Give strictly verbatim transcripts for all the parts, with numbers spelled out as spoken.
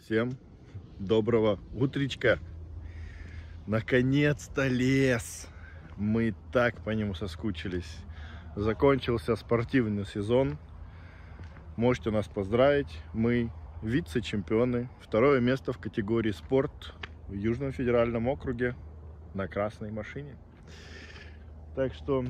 Всем доброго утречка. Наконец-то лес. Мы так по нему соскучились. Закончился спортивный сезон. Можете нас поздравить. Мы вице-чемпионы. Второе место в категории спорт в Южном федеральном округе на красной машине. Так что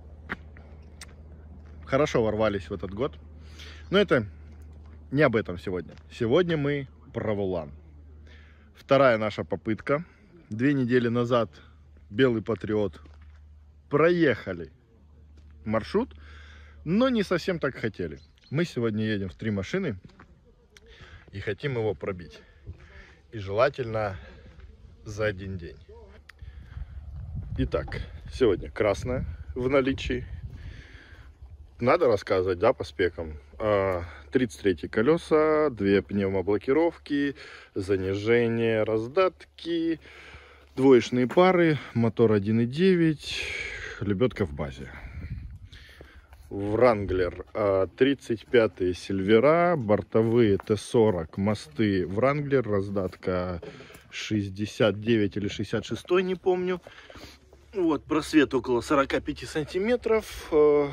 хорошо ворвались в этот год. Но это не об этом сегодня. Сегодня мы про Вулан. Вторая наша попытка. Две недели назад Белый Патриот проехали маршрут, но не совсем так хотели. Мы сегодня едем в три машины и хотим его пробить. И желательно за один день. Итак, сегодня красная в наличии. Надо рассказывать, да, по спекам. тридцать третьи колеса, две пневмоблокировки, занижение раздатки, двоечные пары, мотор один и девять, лебедка в базе. Вранглер тридцать пятые Сильвера, бортовые Т сорок, мосты Вранглер, раздатка шестьдесят девять или шестьдесят шесть, не помню. Вот, просвет около сорока пяти сантиметров.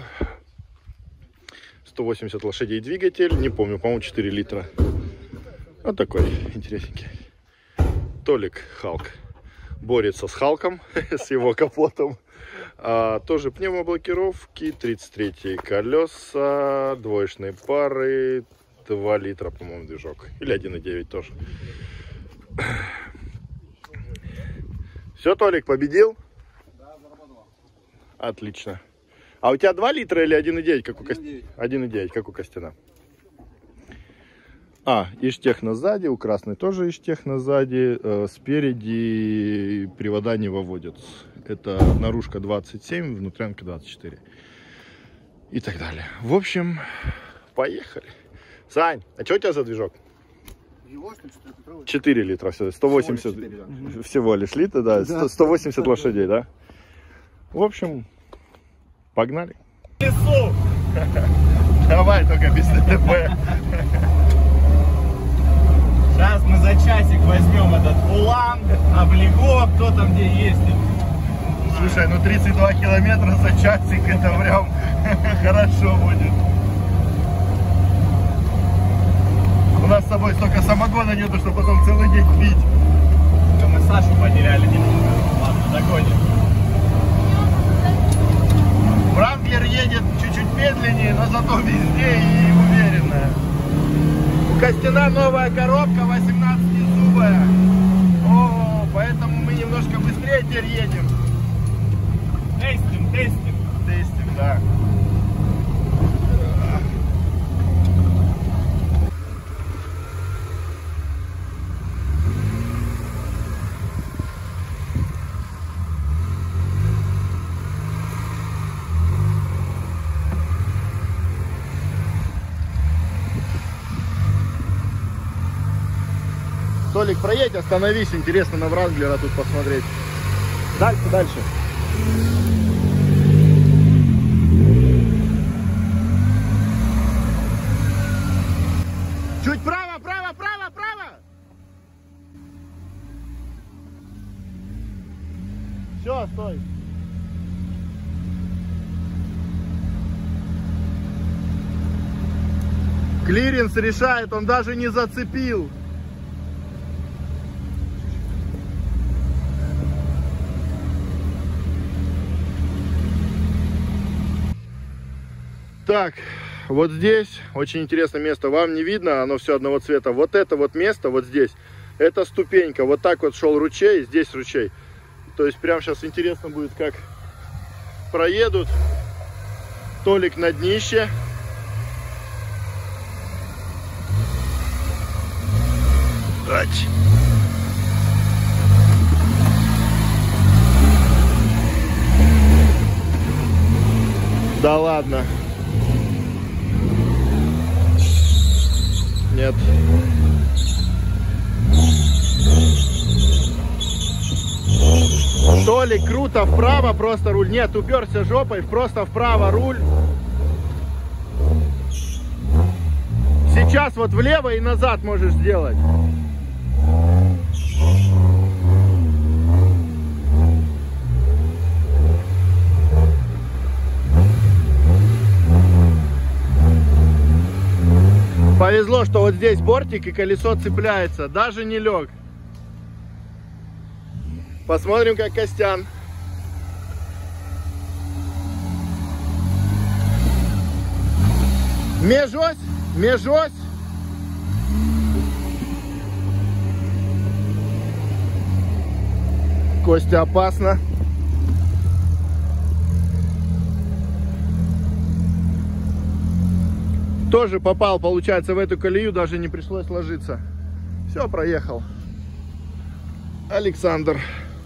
сто восемьдесят лошадей двигатель, не помню, по-моему, четыре литра. Вот такой интересненький. Толик Халк борется с Халком, с его капотом. А, тоже пневмоблокировки, тридцать третьи колеса, двоечные пары, два литра, по-моему, движок. Или один и девять тоже. Все, Толик, победил? Да, заработал. Отлично. А у тебя два литра или один и девять, как у Костяна? один и девять, как у Костяна. А, Иштехно сзади, у красной тоже Иштехно сзади. Э, спереди привода не выводят. Это наружка двадцать семь, внутрянка двадцать четыре. И так далее. В общем, поехали. Сань, а что у тебя за движок? четыре литра, все, сто восемьдесят. Всего лишь, четыре, да. Всего лишь литра, да, да. сто восемьдесят лошадей, да? В общем... Погнали. Лесу. Давай, только без ДТП. Сейчас мы за часик возьмем этот Вулан, облего, кто там где есть. Слушай, ну тридцать два километра за часик, это прям хорошо будет. У нас с собой столько самогона нету, что потом целый день пить. Да мы Сашу потеряли немного. Ладно, догоним. Вранглер едет чуть-чуть медленнее, но зато везде и уверенно. У Костяна новая коробка восемнадцатизубая. О, поэтому мы немножко быстрее теперь едем. Тестим, тестим. Тестим, да. Толик, проедь, остановись, интересно на Вранглера тут посмотреть. Дальше, дальше. Чуть право, право, право, право. Все, стой. Клиренс решает, он даже не зацепил. Так, вот здесь очень интересное место. Вам не видно, оно все одного цвета. Вот это вот место, вот здесь, это ступенька. Вот так вот шел ручей, здесь ручей. То есть прямо сейчас интересно будет, как проедут. Толик на днище. Ач. Да ладно. Нет. Толик, круто вправо, просто руль. Нет, уперся жопой, просто вправо руль. Сейчас вот влево и назад можешь сделать. Повезло, что вот здесь бортик и колесо цепляется. Даже не лег. Посмотрим, как Костян. Межось, межось. Костя, опасно. Тоже попал, получается, в эту колею, даже не пришлось ложиться. Все, проехал. Александр.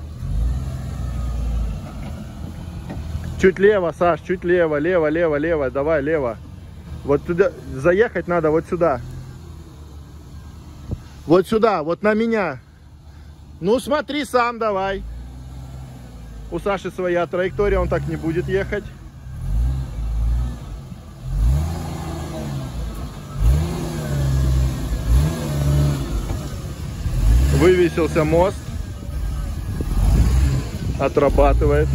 Чуть лево, Саш, чуть лево, лево, лево, лево, давай, лево. Вот туда, заехать надо вот сюда. Вот сюда, вот на меня. Ну, смотри сам, давай. У Саши своя траектория, он так не будет ехать. Вывесился мост. Отрабатывает.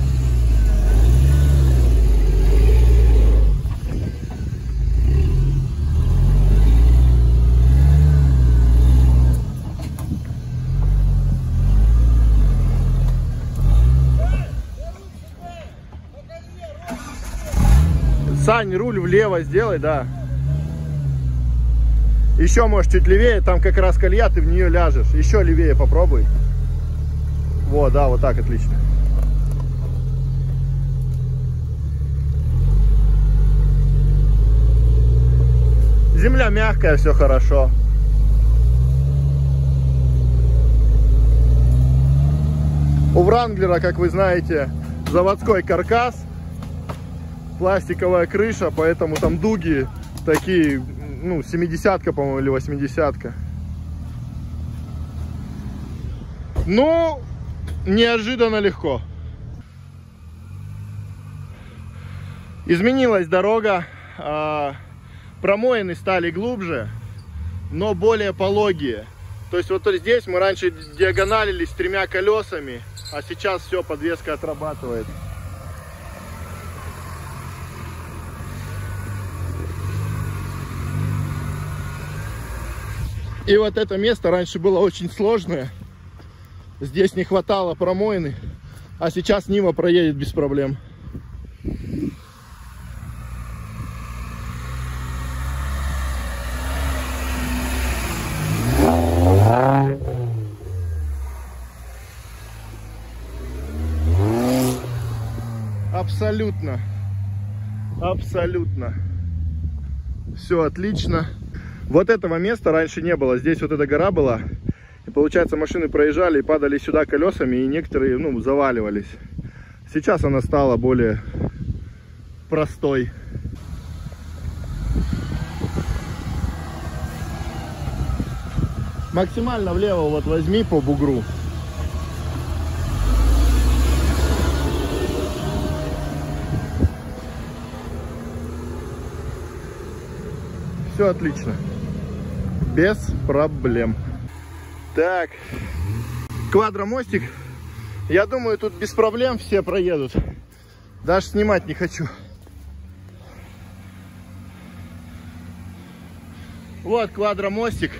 Сань, руль влево сделай, да. Еще, может, чуть левее, там как раз колея, ты в нее ляжешь. Еще левее попробуй. Вот, да, вот так, отлично. Земля мягкая, все хорошо. У Вранглера, как вы знаете, заводской каркас. Пластиковая крыша, поэтому там дуги такие, ну, семидесятка, по-моему, или восьмидесятка. Ну, неожиданно легко. Изменилась дорога, промоины стали глубже, но более пологие. То есть вот здесь мы раньше диагоналились тремя колесами, а сейчас все, подвеска отрабатывает. И вот это место раньше было очень сложное. Здесь не хватало промоины, а сейчас Нива проедет без проблем. Абсолютно. Абсолютно. Все отлично. Вот этого места раньше не было. Здесь вот эта гора была. И получается, машины проезжали и падали сюда колесами, и некоторые, ну, заваливались. Сейчас она стала более простой. Максимально влево вот возьми по бугру. Все отлично. Без проблем. Так. Квадромостик. Я думаю, тут без проблем все проедут. Даже снимать не хочу. Вот квадромостик.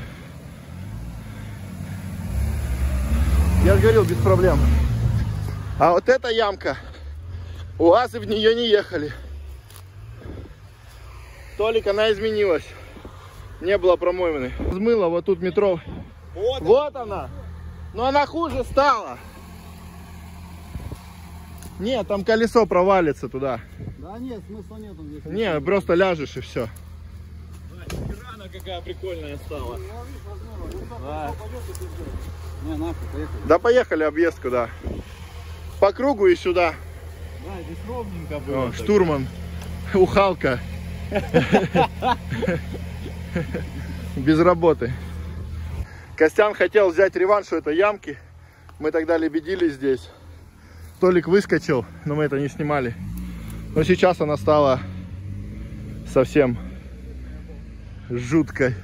Я же говорил, без проблем. А вот эта ямка. УАЗы в нее не ехали. Толик, она изменилась. Не было промоины. Взмыла вот тут метро. Вот, вот она. Но она хуже стала. Нет, там колесо провалится туда. Да нет, смысла нету здесь. Не, просто ляжешь и все. Рана какая прикольная стала. Да. Не, нахуй, поехали. Да поехали объездку, да. По кругу и сюда. Да, здесь ровненько было. О, штурман. Ухалка. Без работы. Костян хотел взять реванш у этой ямки. Мы тогда лебедили здесь. Толик выскочил, но мы это не снимали. Но сейчас она стала совсем жуткой.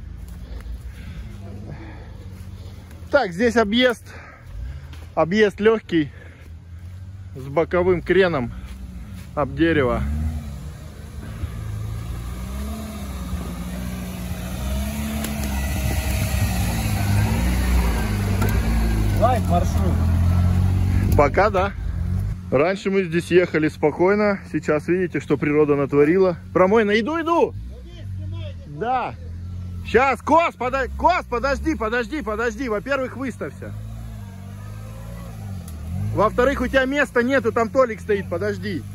Так, здесь объезд. Объезд легкий. С боковым креном об дерево. Пока, да. Раньше мы здесь ехали спокойно. Сейчас видите, что природа натворила. Промойно. Иду, иду. Да. Сейчас, Кос, пода... Кос, подожди, подожди, подожди. Во-первых, выставься. Во-вторых, у тебя места нету, там Толик стоит, подожди.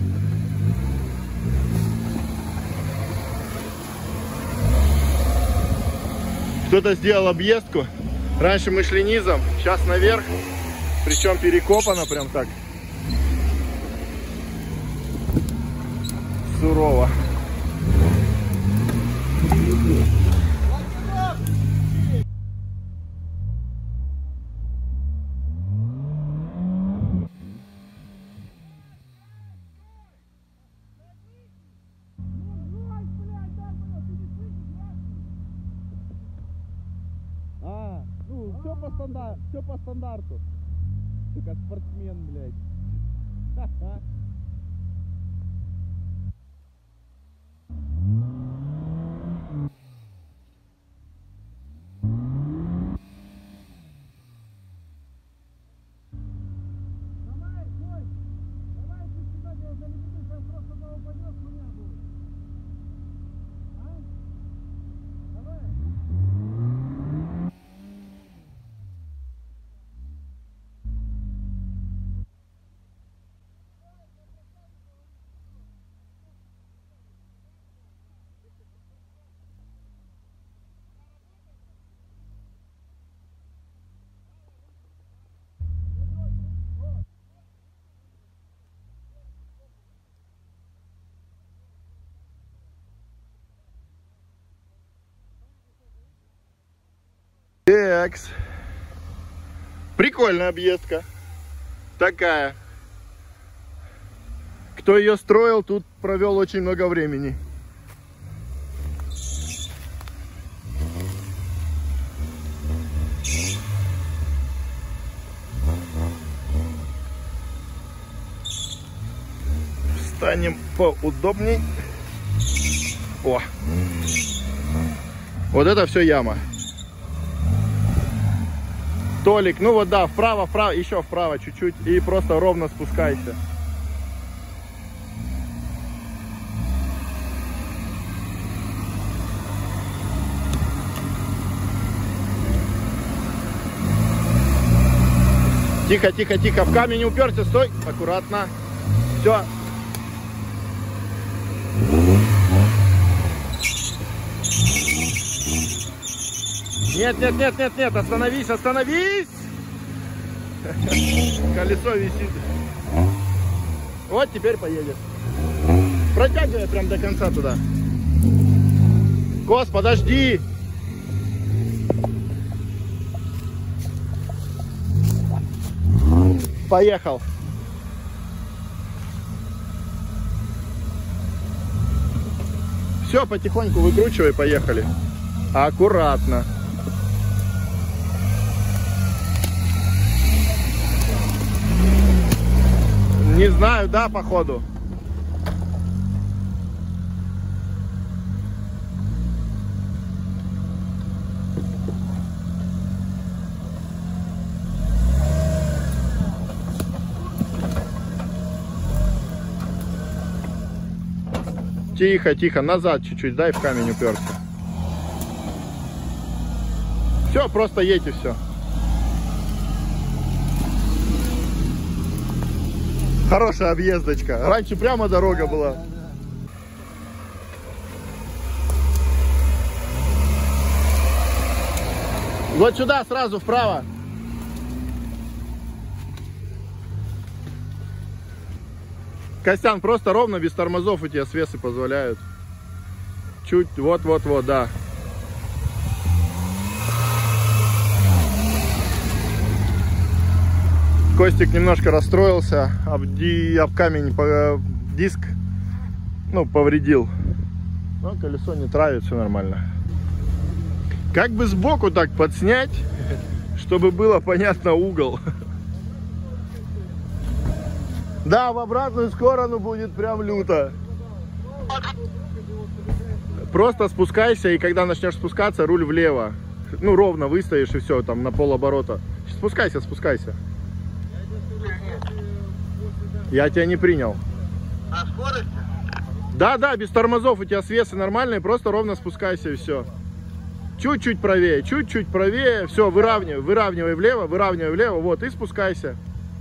Кто-то сделал объездку. Раньше мы шли низом, сейчас наверх. Причем перекопано прям так. Сурово. А, ну, все по стандарту, все по стандарту. Ты как спортсмен, блядь. Ха-ха. Такс. Прикольная объездка. Такая. Кто ее строил, тут провел очень много времени. Встанем поудобней. О! Вот это все яма. Толик, ну вот да, вправо, вправо, еще вправо чуть-чуть и просто ровно спускайся. Тихо, тихо, тихо, в камень уперся, стой, аккуратно. Все. Нет, нет, нет, нет, нет, остановись, остановись! Колесо висит. Вот, теперь поедешь. Протягивай прям до конца туда. Кос, подожди! Поехал. Все, потихоньку выкручивай, поехали. Аккуратно. Не знаю, да, походу. Тихо, тихо, назад чуть-чуть, дай в камень уперся. Все, просто едь и все. Хорошая объездочка. Раньше прямо дорога была. Вот сюда сразу вправо. Костян, просто ровно, без тормозов у тебя свесы позволяют. Чуть, вот-вот-вот, да. Костик немножко расстроился, об, ди, об камень по, диск, ну, повредил. Но колесо не травит, все нормально. Как бы сбоку так подснять, чтобы было понятно угол. Да, в обратную сторону будет прям люто. Просто спускайся, и когда начнешь спускаться, руль влево. Ну, ровно выстоишь, и все, там на полоборота. Спускайся, спускайся. Я тебя не принял. На скорости? Да, да, без тормозов, у тебя свесы нормальные, просто ровно спускайся и все. Чуть-чуть правее, чуть-чуть правее, все, выравнивай, выравнивай влево, выравнивай влево, вот, и спускайся.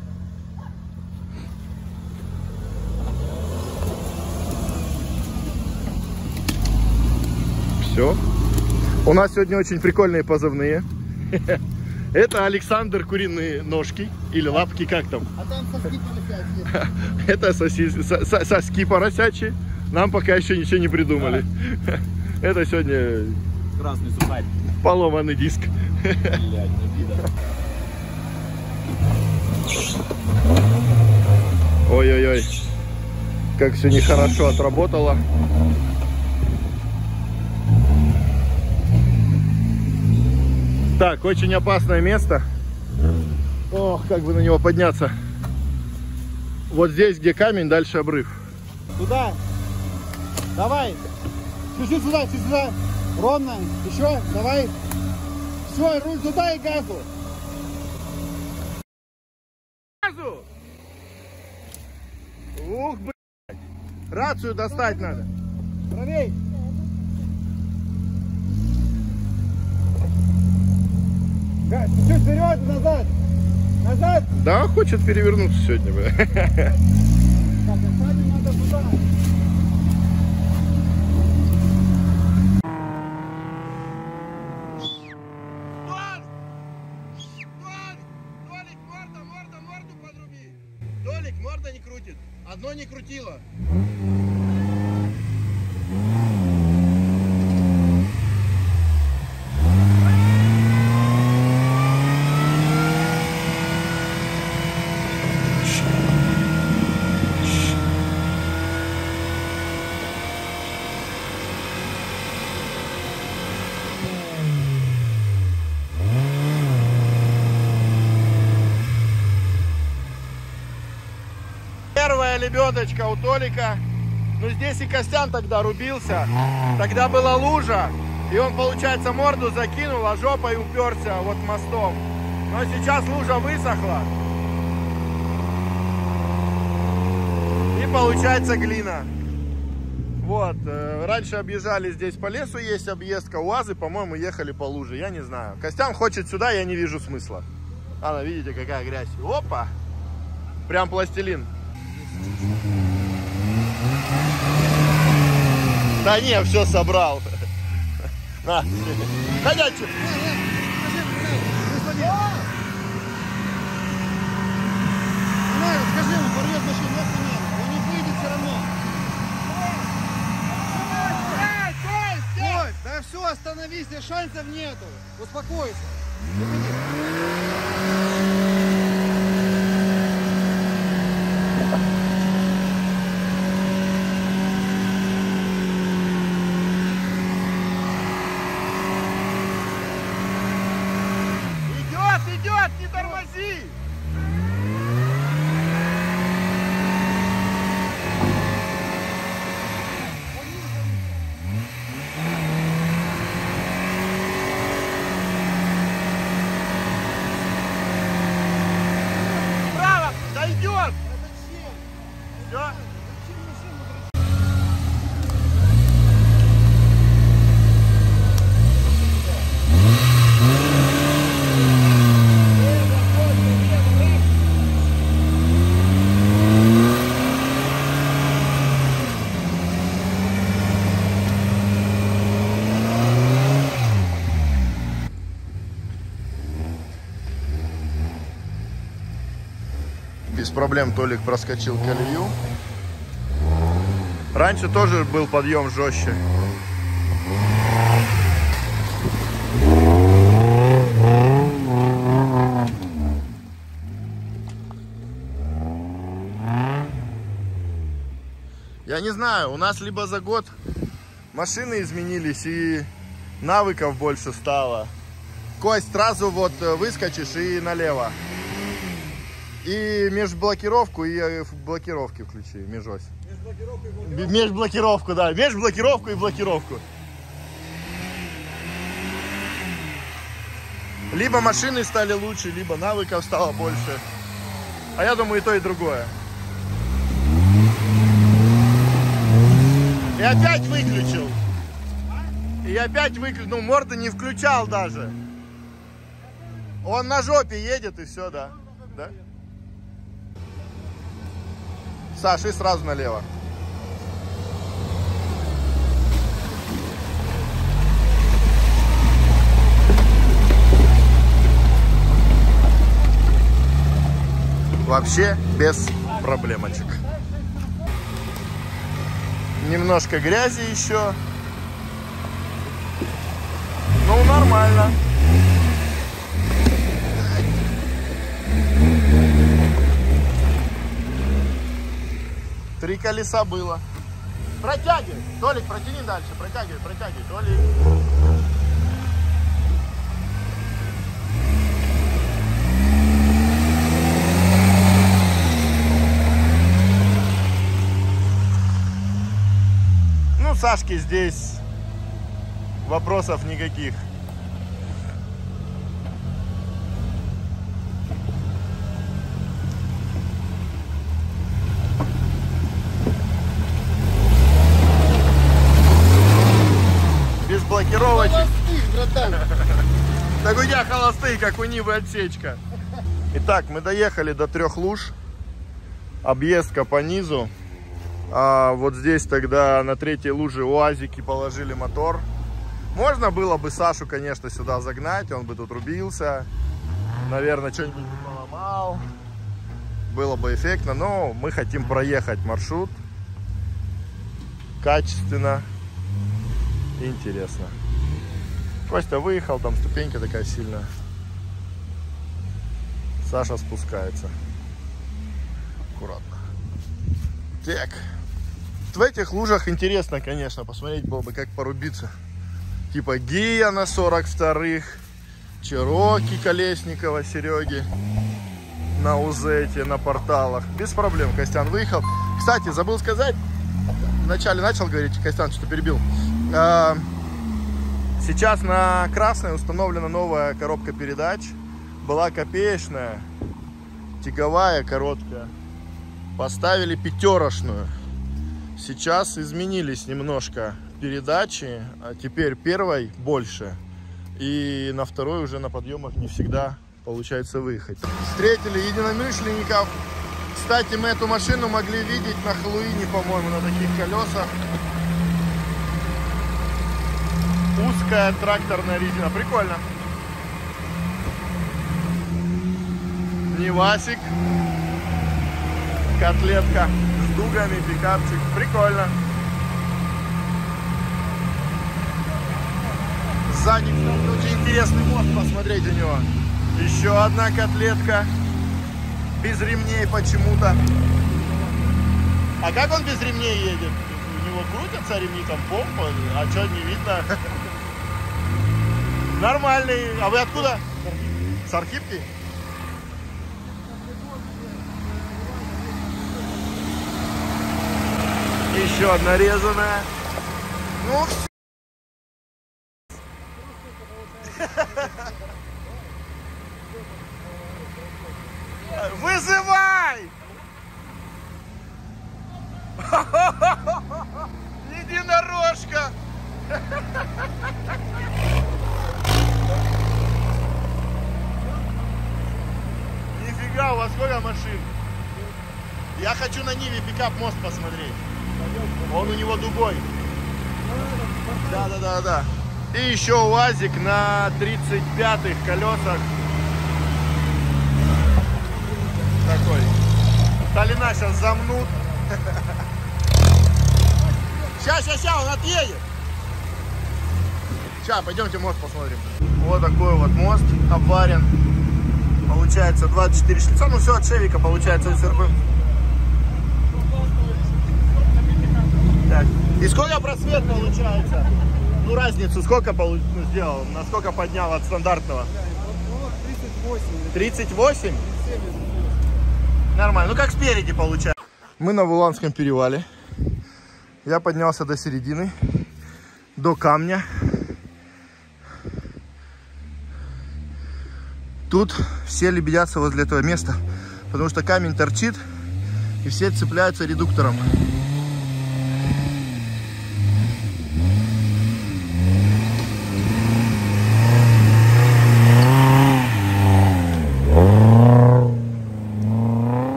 Все. У нас сегодня очень прикольные позывные. Это Александр Куриные ножки, или лапки, как там? А там соски поросячьи. Это соси... со- со- соски поросячьи. Нам пока еще ничего не придумали. Это сегодня Красный сухарь. поломанный диск. Блядь, обида. Ой-ой-ой. Как все нехорошо отработало. Так, очень опасное место. Ох, как бы на него подняться. Вот здесь, где камень, дальше обрыв. Туда. Давай. Чуть-чуть сюда, чуть сюда. Ровно. Еще. Давай. Все, руль туда и газу. Газу! Ух, блядь. Рацию достать надо. Правей. Газ, чуть вперед и назад. Назад. Да, хочет перевернуться сегодня, бля. Так, сзади надо туда. Толик, морда, морда, морду подруби. Толик, морда не крутит. Одно не крутило. Первая лебедочка у Толика. Ну здесь и Костян тогда рубился. Тогда была лужа. И он, получается, морду закинул, а жопой уперся вот мостом. Но сейчас лужа высохла. И получается глина. Вот. Раньше объезжали здесь по лесу, есть объездка. УАЗы, по-моему, ехали по луже. Я не знаю. Костян хочет сюда, я не вижу смысла. Ладно, видите, какая грязь. Опа! Прям пластилин. Да не, все собрал. На, ходячий. Скажи ему, порвет машину, нет, он не выйдет все равно. Стой, да все, остановись, шансов нету. Успокойся. Идет, идет, не тормози. Право, дойдет. Все. Без проблем Толик проскочил колею. Раньше тоже был подъем жестче. Я не знаю, у нас либо за год машины изменились и навыков больше стало. Кость, сразу вот выскочишь и налево. И межблокировку, и блокировки включи, межось. Межблокировку, да, межблокировку и блокировку. Либо машины стали лучше, либо навыков стало больше. А я думаю, и то, и другое. И опять выключил. И опять выключил. Ну, морды не включал даже. Он на жопе едет и все, да. Да? Саш, и сразу налево. Вообще без проблемочек. Немножко грязи еще. Ну, нормально. Три колеса было. Протягивай. Толик, протяни дальше. Протягивай, протягивай. Толик. Ну, Сашке здесь вопросов никаких. Без блокировочек. Холостых, братан. Так у тебя холостые, как у Нивы отсечка. Итак, мы доехали до трех луж. Объездка по низу. А вот здесь тогда на третьей луже УАЗики положили мотор. Можно было бы Сашу, конечно, сюда загнать, он бы тут рубился. Наверное, что-нибудь бы поломал. Было бы эффектно, но мы хотим проехать маршрут качественно и интересно. Костя выехал, там ступенька такая сильная. Саша спускается. Аккуратно. Так. В этих лужах интересно, конечно, посмотреть было бы, как порубиться. Типа Гия на сорок вторых, Чероки Колесникова, Сереги на Узете, на порталах. Без проблем Костян выехал. Кстати, забыл сказать, вначале начал говорить, Костян что-то перебил. Сейчас на красной установлена новая коробка передач. Была копеечная, тяговая, короткая. Поставили пятерошную. Сейчас изменились немножко передачи, а теперь первой больше. И на второй уже на подъемах не всегда получается выехать. Встретили единомышленников. Кстати, мы эту машину могли видеть на Хэллоуине, по-моему, на таких колесах. Узкая тракторная резина. Прикольно. Нивасик. Котлетка с дугами, пикапчик. Прикольно. Сзади, кстати, очень интересный мост, посмотреть у него. Еще одна котлетка. Без ремней почему-то. А как он без ремней едет? У него крутятся ремни, там помпа. А что, не видно? Нормальный. А вы откуда? С Архипки? Еще одна резаная. Ну все. Вызывай! Единорожка! Нифига, у вас сколько машин? Я хочу на Ниве пикап мост посмотреть. Он у него дугой. Да, да, да, да. И еще УАЗик на тридцать пятых колесах. Такой. Сталина сейчас замнут. Сейчас, сейчас, сейчас, он отъедет. Сейчас, пойдемте мост посмотрим. Вот такой вот мост обварен. Получается двадцать четыре шлица. Ну все от Шевика получается СРП. Так. И сколько просвет получается? Ну разницу сколько ну, сделал? Насколько поднял от стандартного? тридцать восемь. тридцать восемь? Нормально. Ну как спереди получается. Мы на Вуланском перевале. Я поднялся до середины, до камня. Тут все лебедятся возле этого места, потому что камень торчит, и все цепляются редуктором.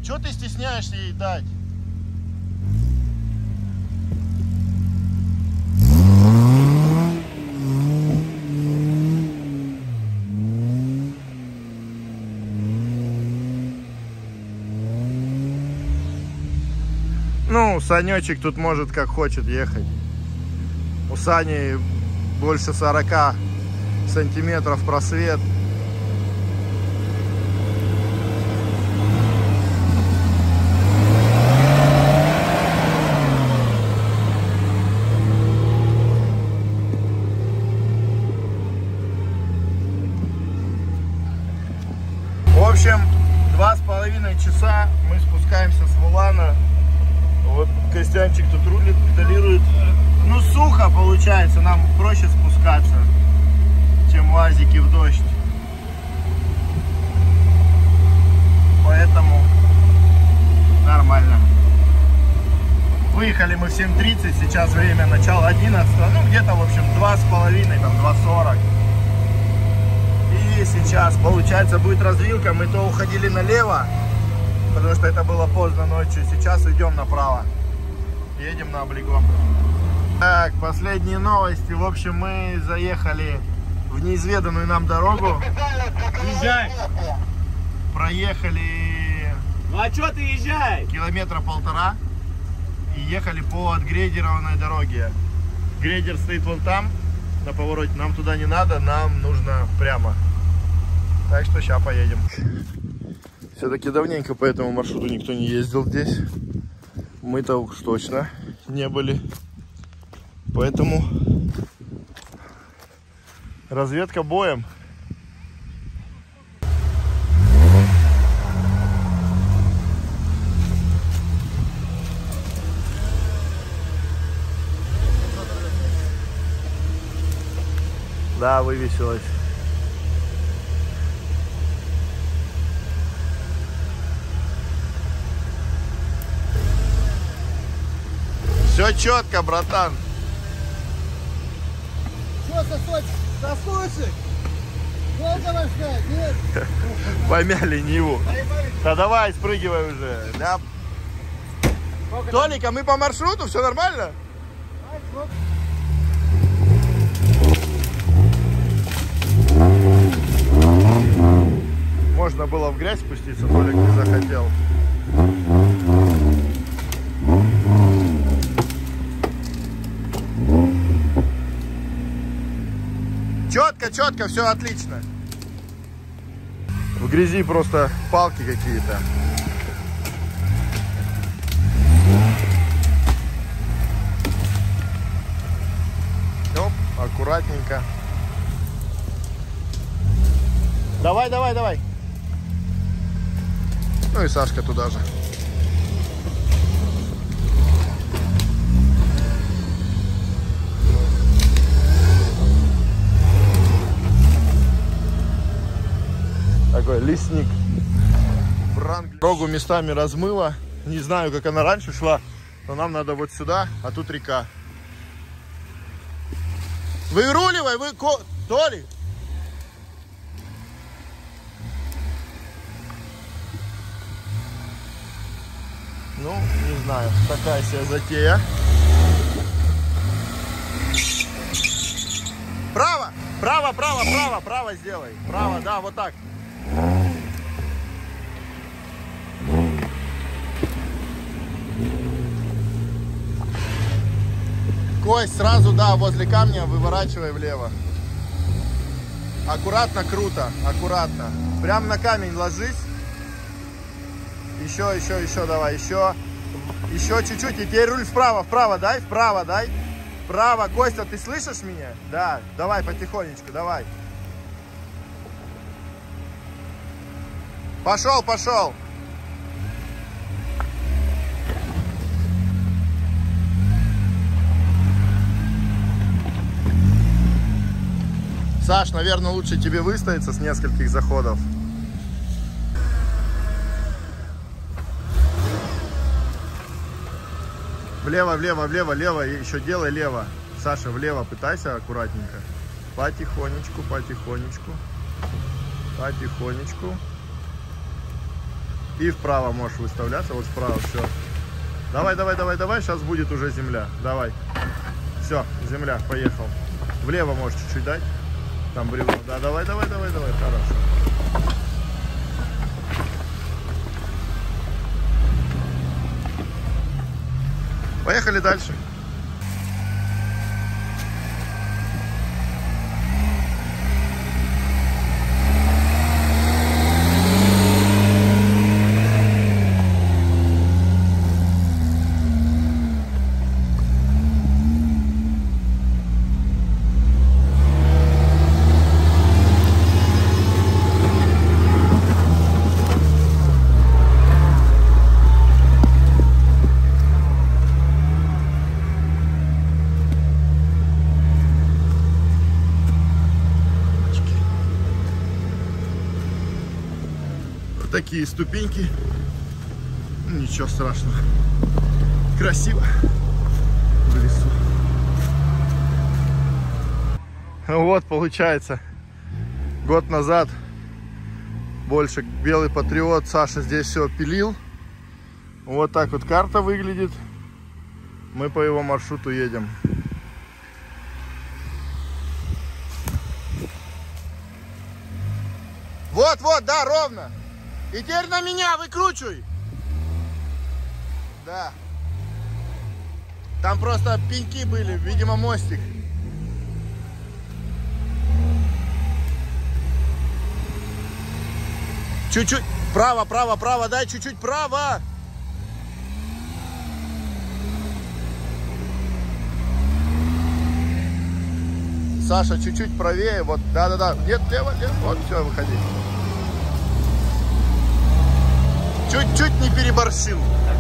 Чего ты стесняешься ей дать? Ну, Санечек тут может как хочет ехать. У Сани больше сорока сантиметров просвет. В общем, два с половиной часа мы спускаемся с Вулана. Вот Костянчик тут рулит, педалирует. Ну, сухо получается, нам проще спускаться, чем лазики в дождь. Поэтому нормально. Выехали мы в семь тридцать, сейчас время начала одиннадцатого. Ну, где-то, в общем, два с половиной, там, два сорок. И сейчас, получается, будет развилка. Мы то уходили налево, потому что это было поздно ночью. Сейчас идем направо. Едем на облегу. Так, последние новости. В общем, мы заехали в неизведанную нам дорогу. Езжай! Проехали... Ну а чё ты езжай? Километра полтора. И ехали по отгрейдерованной дороге. Грейдер стоит вон там, на повороте. Нам туда не надо, нам нужно прямо. Так что сейчас поедем. Все-таки давненько по этому маршруту никто не ездил здесь. Мы-то уж точно не были. Поэтому разведка боем. Да, вывесилась. Все четко, братан. Что, сосочек? Сосочек? Долго вас ждать, нет? Помяли Ниву. Да давай, спрыгивай уже. Да. Толик, а мы по маршруту, все нормально? Можно было в грязь спуститься, Толик не захотел. Четко, четко, все отлично. В грязи просто палки какие-то. Оп, аккуратненько. Давай, давай, давай. Ну и Сашка туда же. Такой лесник. Дорогу местами размыло. Не знаю, как она раньше шла, но нам надо вот сюда, а тут река. Выруливай, вы... Толи! Ну, не знаю, такая себе затея. Право! Право, право, право, право сделай. Право, да, вот так. Кость, сразу, да, возле камня выворачивай влево. Аккуратно, круто, аккуратно. Прям на камень ложись. Еще, еще, еще, давай, еще. Еще чуть-чуть. И теперь руль вправо, вправо дай, вправо дай. Вправо. Костя, ты слышишь меня? Да, давай потихонечку, давай. Пошел, пошел. Саш, наверное, лучше тебе выстояться с нескольких заходов. Влево, влево, влево, лево. Еще делай лево. Саша, влево пытайся аккуратненько. Потихонечку, потихонечку. Потихонечку. И вправо можешь выставляться. Вот вправо, все. Давай, давай, давай, давай. Сейчас будет уже земля. Давай. Все, земля, поехал. Влево можешь чуть-чуть дать. Там бревно. Да, давай, давай, давай, давай. Хорошо. Поехали дальше. Такие ступеньки, ничего страшного, красиво в лесу. Вот получается, год назад больше белый патриот Саша здесь все пилил. Вот так вот карта выглядит, мы по его маршруту едем. Вот, вот, да, ровно. И теперь на меня выкручивай. Да. Там просто пеньки были, видимо, мостик. Чуть-чуть. Право, право, право, дай чуть-чуть право. Саша, чуть-чуть правее. Вот, да-да-да. Нет, лево, лево. Вот, все, выходи. Чуть-чуть не переборщил.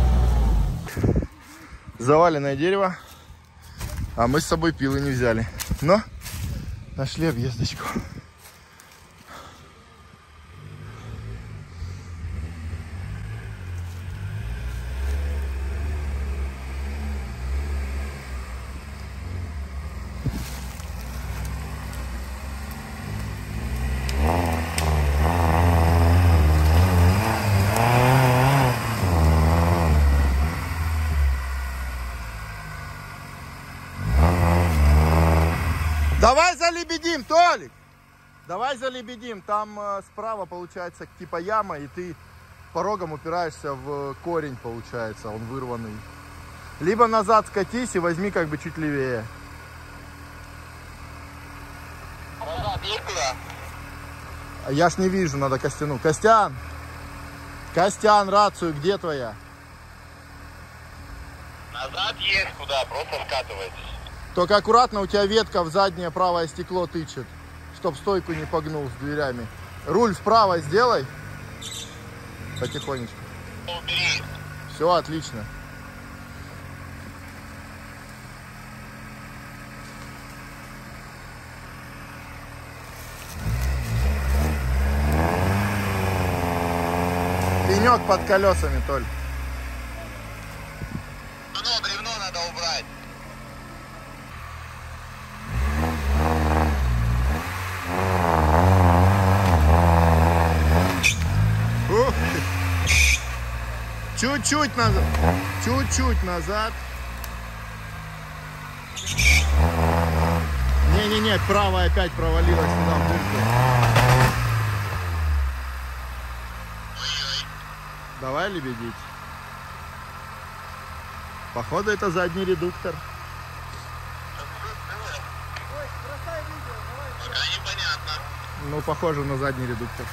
Заваленное дерево. А мы с собой пилы не взяли. Но нашли объездочку. Давай залебедим, Толик! Давай залебедим. Там э, справа получается типа яма, и ты порогом упираешься в корень, получается, он вырванный. Либо назад скатись и возьми как бы чуть левее. Назад есть куда? Я ж не вижу, надо Костяну. Костян! Костян, рацию, где твоя? Назад есть куда, просто скатывайтесь. Только аккуратно, у тебя ветка в заднее правое стекло тычет, чтоб стойку не погнул с дверями. Руль вправо сделай. Потихонечку. Убери. Все, отлично. Пенек под колесами, Толь. Бревно, бревно надо убрать. Чуть-чуть назад. Чуть-чуть назад. Не-не-не, правая опять провалилась сюда в дырку. Давай лебедить. Походу это задний редуктор. Пока непонятно. Ну, похоже на задний редуктор.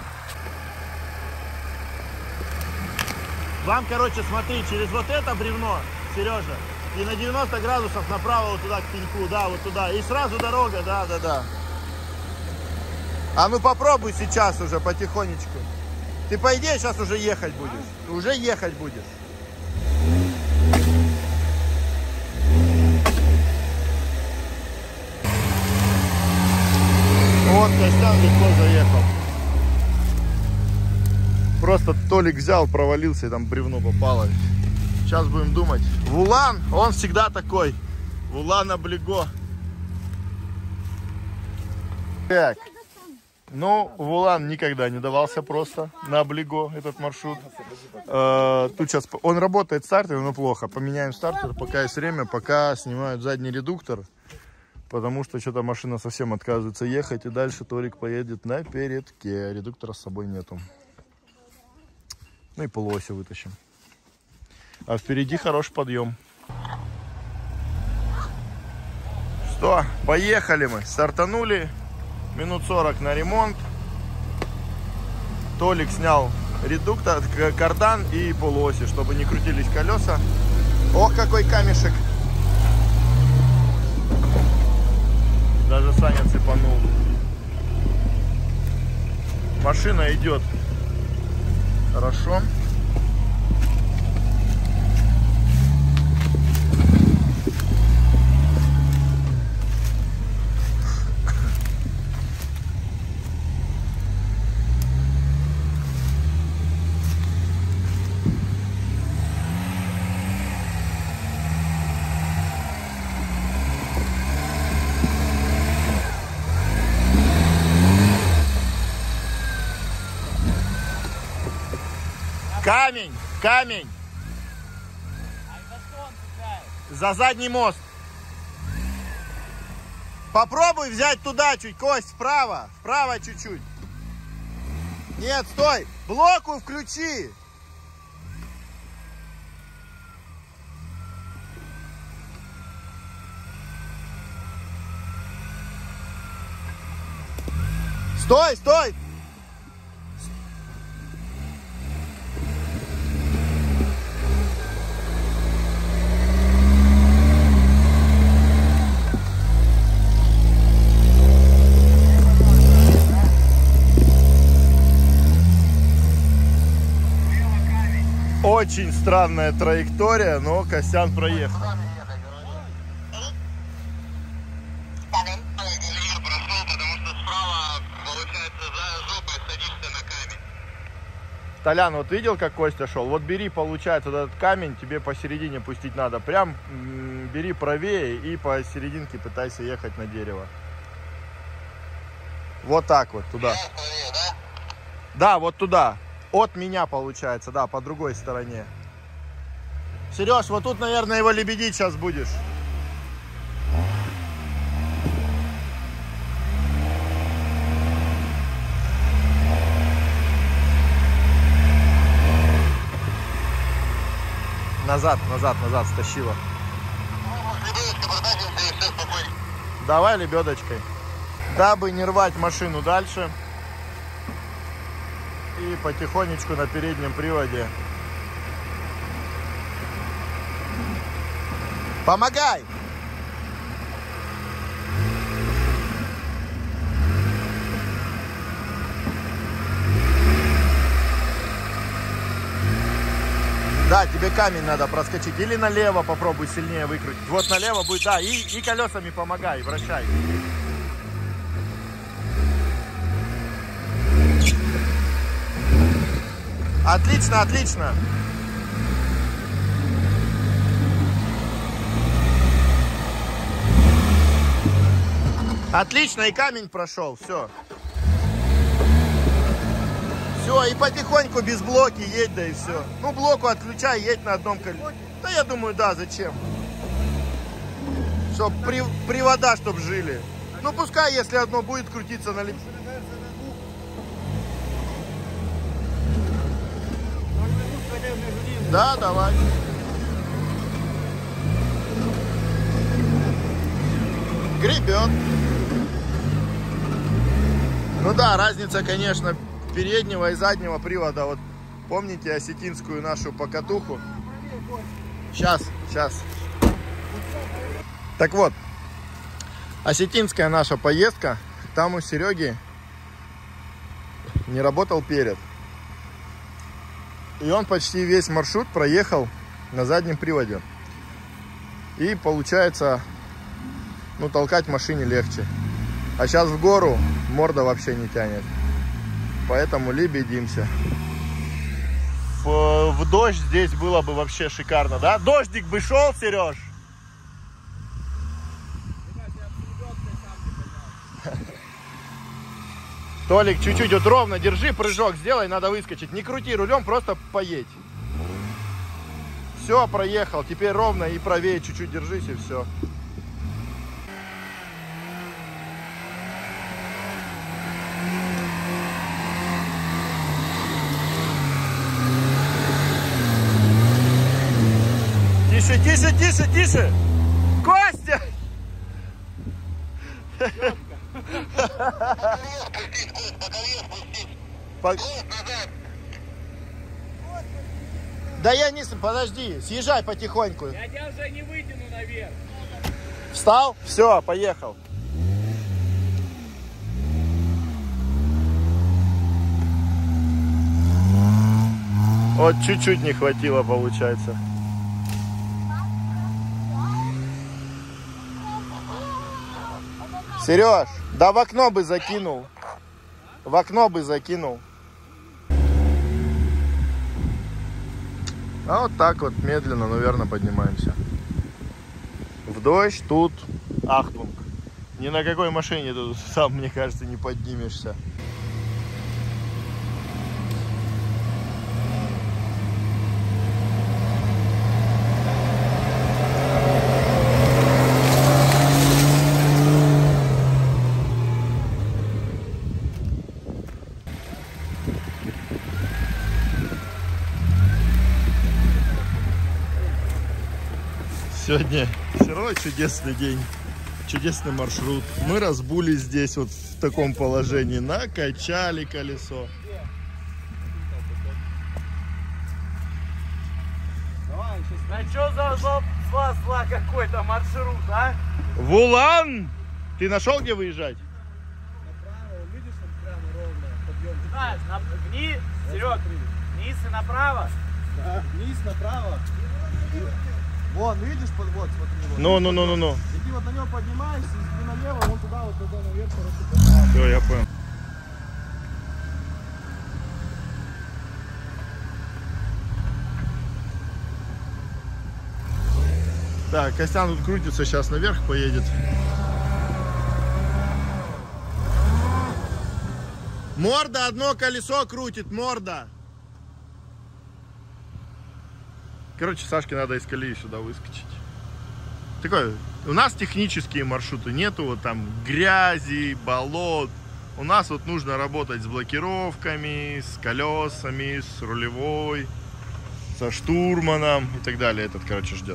Вам, короче, смотри, через вот это бревно, Сережа, и на девяносто градусов направо вот туда к пеньку, да, вот туда. И сразу дорога, да, да, да. А ну попробуй сейчас уже потихонечку. Ты, по идее, сейчас уже ехать будешь. Уже ехать будешь. Вот Костян легко заехал. Просто Толик взял, провалился и там бревно попало. Сейчас будем думать. Вулан, он всегда такой. Вулан облего. Так. Ну, Вулан никогда не давался просто на облиго этот маршрут. Э, тут сейчас он работает стартер, но плохо. Поменяем стартер, пока есть время, пока снимают задний редуктор. Потому что что-то машина совсем отказывается ехать. И дальше Толик поедет на передке. Редуктора с собой нету. Ну и полуоси вытащим. А впереди хороший подъем. Что, поехали мы. Стартанули. Минут сорок на ремонт. Толик снял редуктор, кардан и полуоси, чтобы не крутились колеса. Ох, какой камешек. Даже Саня цепанул. Машина идет хорошо. Камень, камень. За задний мост. Попробуй взять туда чуть, Кость, вправо. Вправо чуть-чуть. Нет, стой. Блоку включи. Стой, стой. Очень странная траектория, но Костян проехал. Я прошел, потому что справа, получается, за жопой садишься на камень. Толян, вот видел, как Костя шел? Вот бери, получается, вот этот камень, тебе посередине пустить надо. Прям м, бери правее и посерединке пытайся ехать на дерево. Вот так вот, туда. Да? Да, вот туда. От меня получается, да, по другой стороне. Сереж, вот тут, наверное, его лебедить сейчас будешь. Назад, назад, назад стащила. Давай лебедочкой. Дабы не рвать машину дальше. И потихонечку на переднем приводе. Помогай! Да, тебе камень надо проскочить. Или налево попробуй сильнее выкрутить. Вот налево будет, да, и, и колесами помогай, вращай. Отлично, отлично. Отлично, и камень прошел, все. Все, и потихоньку без блоки едь, да и все. Ну, блоку отключай, едь на одном колесе. Да я думаю, да, зачем? Чтоб при, привода, чтоб жили. Ну, пускай, если одно будет крутиться на лебедь. Да, давай. Гребет. Ну да, разница, конечно, переднего и заднего привода. Вот помните осетинскую нашу покатуху? Сейчас, сейчас. Так вот, осетинская наша поездка. Там у Сереги не работал перед. И он почти весь маршрут проехал на заднем приводе. И получается, ну, толкать машине легче. А сейчас в гору морда вообще не тянет. Поэтому лебедимся. В, в дождь здесь было бы вообще шикарно, да? Дождик бы шел, Сереж? Толик, чуть-чуть вот ровно держи, прыжок сделай, надо выскочить. Не крути рулем, просто поедь. Все, проехал. Теперь ровно и правее чуть-чуть держись, и все. Тише, тише, тише, тише! Костя! По... Да я не... Подожди, съезжай потихоньку. Я тебя уже не вытяну наверх. Встал? Все, поехал. Вот чуть-чуть не хватило, получается. Сереж, да в окно бы закинул. В окно бы закинул. А вот так вот медленно, наверное, поднимаемся. В дождь тут ахтунг. Ни на какой машине тут сам, мне кажется, не поднимешься. Сегодня все равно чудесный день, чудесный маршрут. Мы разбули здесь вот в таком положении, накачали колесо. А что за зла-зла какой-то маршрут, а? Вулан! Ты нашел, где выезжать? Направо, видишь, он прямо ровно, подъем. Знаешь, на... вниз, Серег, вниз и направо. Да, вниз, направо. Вон, видишь, под вот, смотри. Вот. Ну, ну, ну, ну, ну. И ты вот на нем поднимаешься, и налево, вон туда, вот туда наверх, короче, Все, я понял. Так, Костян тут крутится, сейчас наверх поедет. Морда, одно колесо крутит, морда. Короче, Сашке надо из колеи сюда выскочить. Такое, у нас технические маршруты, нету вот там грязи, болот. У нас вот нужно работать с блокировками, с колесами, с рулевой, со штурманом и так далее. Этот, короче, ждет.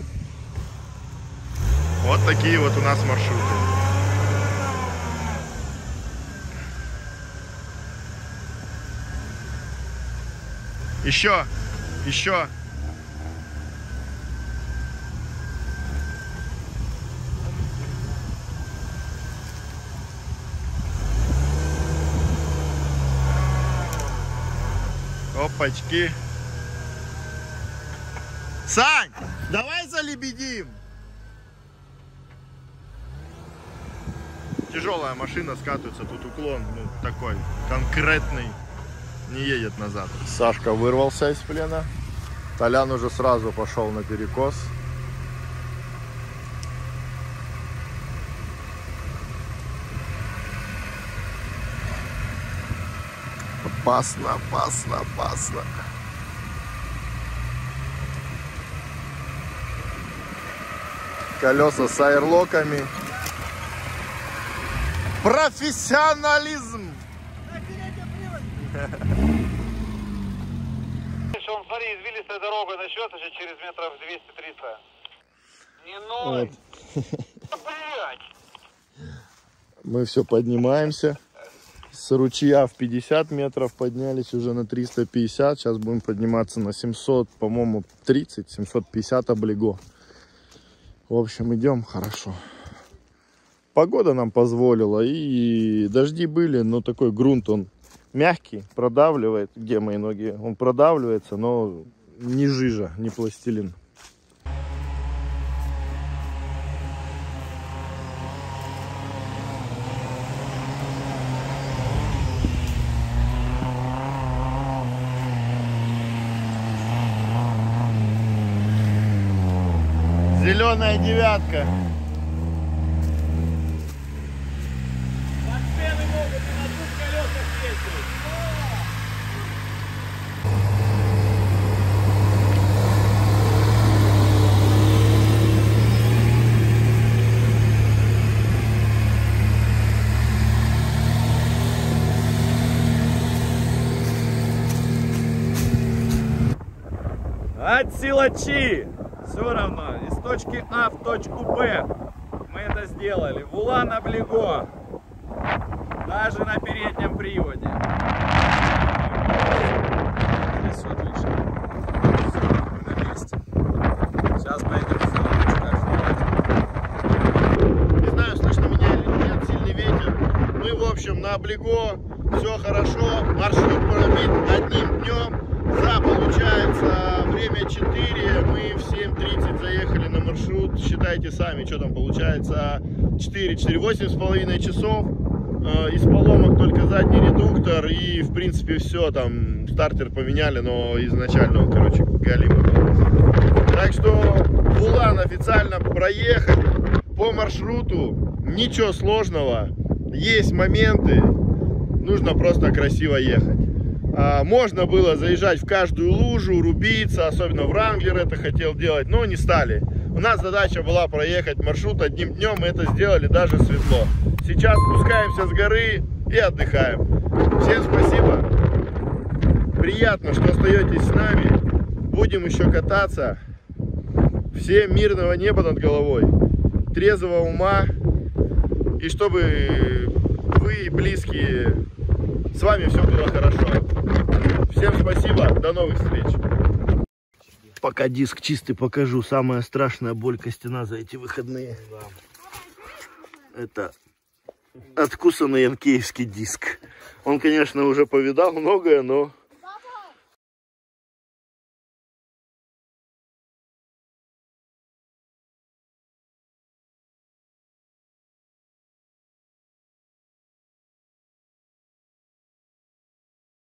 Вот такие вот у нас маршруты. Еще, еще. Опачки. Сань, давай залебедим. Тяжелая машина, скатывается, тут уклон, ну, такой конкретный, не едет назад. Сашка вырвался из плена. Толян уже сразу пошел на перекос. Опасно, опасно, опасно. Колеса с аэрлоками. Профессионализм. Он, смотри, извилистая дорога начнется же через метров двести-триста. Не Вот. Блять! Мы все поднимаемся. С ручья в пятьдесят метров поднялись уже на триста пятьдесят. Сейчас будем подниматься на семьсот, по-моему, тридцать, семьсот пятьдесят облего. В общем, идем хорошо. Погода нам позволила, и дожди были, но такой грунт, он мягкий, продавливает. Где мои ноги? Он продавливается, но не жижа, не пластилин. Зеленая девятка. Подсмены могут и на двух колесах ездить. От силачи. Все равно. Из точки А в точку Б. Мы это сделали. В Улан-Облего. Даже на переднем приводе. Здесь все отлично. Все, мы на месте. Сейчас пойдем в Не знаю, слышно меня или нет, сильный ветер. Мы, в общем, на Облего. Все хорошо. Маршрут пробит одним днем. За, получается, время четыре. Мы в семь тридцать заехали на маршрут. Считайте сами, что там получается. четыре, четыре, восемь с половиной часов. Из поломок только задний редуктор. И, в принципе, все. Там стартер поменяли, но изначально он, короче, галимый был. Так что в Улан официально проехали по маршруту. Ничего сложного. Есть моменты. Нужно просто красиво ехать. А, можно было заезжать в каждую лужу, рубиться, особенно Wrangler это хотел делать, но не стали. У нас задача была проехать маршрут одним днем, мы это сделали даже светло. Сейчас спускаемся с горы и отдыхаем. Всем спасибо. Приятно, что остаетесь с нами. Будем еще кататься. Всем мирного неба над головой, трезвого ума. И чтобы вы и близкие, с вами все было хорошо. Всем спасибо, до новых встреч. Пока диск чистый покажу. Самая страшная боль Костяна за эти выходные. Это откусанный янкеевский диск. Он, конечно, уже повидал многое, но